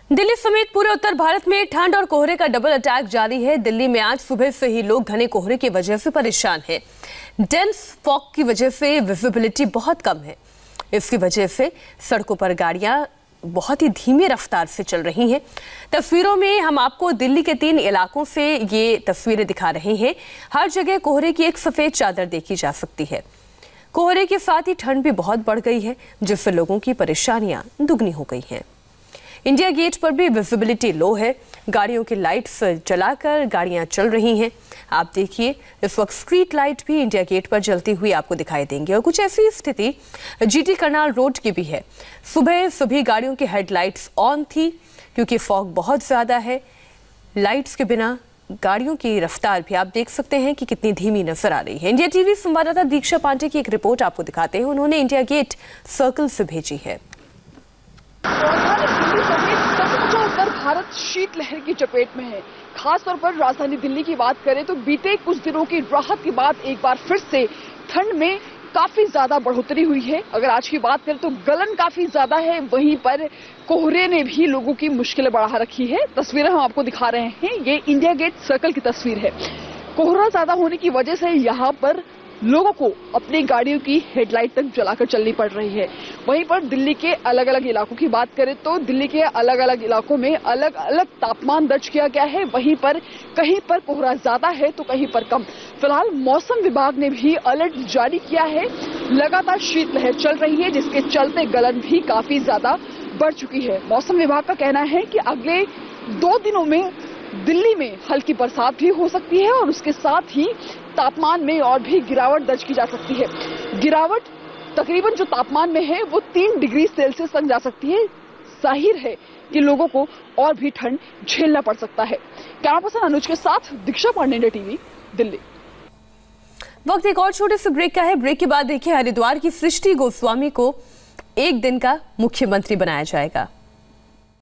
दिल्ली समेत पूरे उत्तर भारत में ठंड और कोहरे का डबल अटैक जारी है। दिल्ली में आज सुबह से ही लोग घने कोहरे की वजह से परेशान हैं। डेंस फॉग की वजह से विजिबिलिटी बहुत कम है। इसकी वजह से सड़कों पर गाड़ियां बहुत ही धीमी रफ्तार से चल रही हैं। तस्वीरों में हम आपको दिल्ली के 3 इलाकों से ये तस्वीरें दिखा रहे हैं। हर जगह कोहरे की एक सफेद चादर देखी जा सकती है। कोहरे के साथ ही ठंड भी बहुत बढ़ गई है, जिससे लोगों की परेशानियां दुगनी हो गई हैं। इंडिया गेट पर भी विजिबिलिटी लो है। गाड़ियों की लाइट्स जलाकर गाड़ियां चल रही हैं। आप देखिए, इस वक्त स्ट्रीट लाइट भी इंडिया गेट पर जलती हुई आपको दिखाई देंगी। और कुछ ऐसी स्थिति जीटी करनाल रोड की भी है। सुबह सभी गाड़ियों की हेडलाइट्स ऑन थी क्योंकि फॉग बहुत ज्यादा है। लाइट्स के बिना गाड़ियों की रफ्तार भी आप देख सकते हैं कि कितनी धीमी नजर आ रही है। इंडिया टीवी संवाददाता दीक्षा पांडे की एक रिपोर्ट आपको दिखाते हैं। उन्होंने इंडिया गेट सर्कल से भेजी है। उत्तर भारत शीतलहर की चपेट में है। खासतौर पर राजधानी दिल्ली की बात करें तो बीते कुछ दिनों की राहत के बाद एक बार फिर से ठंड में काफी ज्यादा बढ़ोतरी हुई है। अगर आज की बात करें तो गलन काफी ज्यादा है, वहीं पर कोहरे ने भी लोगों की मुश्किलें बढ़ा रखी है। तस्वीरें हम आपको दिखा रहे हैं, ये इंडिया गेट सर्कल की तस्वीर है। कोहरा ज्यादा होने की वजह से यहाँ पर लोगों को अपनी गाड़ियों की हेडलाइट तक जलाकर चलनी पड़ रही है। वहीं पर दिल्ली के अलग अलग इलाकों की बात करें तो दिल्ली के अलग अलग इलाकों में अलग अलग तापमान दर्ज किया गया है। वहीं पर कहीं पर कोहरा ज्यादा है तो कहीं पर कम। फिलहाल मौसम विभाग ने भी अलर्ट जारी किया है। लगातार शीतलहर चल रही है, जिसके चलते गलन भी काफी ज्यादा बढ़ चुकी है। मौसम विभाग का कहना है कि अगले 2 दिनों में दिल्ली में हल्की बरसात भी हो सकती है और उसके साथ ही तापमान में और भी गिरावट दर्ज की जा सकती है। गिरावट तकरीबन जो तापमान में है वो 3 डिग्री सेल्सियस तक जा सकती है। जाहिर है कि लोगों को और भी ठंड झेलना पड़ सकता है। कैमरा पर्सन अनुज के साथ दीक्षा पांडे, इंडिया टीवी, दिल्ली। वक्त एक और छोटे से ब्रेक का है। ब्रेक के बाद देखिए, हरिद्वार की सृष्टि गोस्वामी को एक दिन का मुख्यमंत्री बनाया जाएगा।